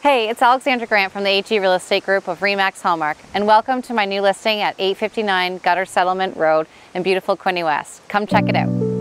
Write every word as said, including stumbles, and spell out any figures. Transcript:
Hey, it's Alexandra Grant from the A G Real Estate Group of Remax Hallmark, and welcome to my new listing at eight fifty-nine Gunter Settlement Road in beautiful Quinte West. Come check it out.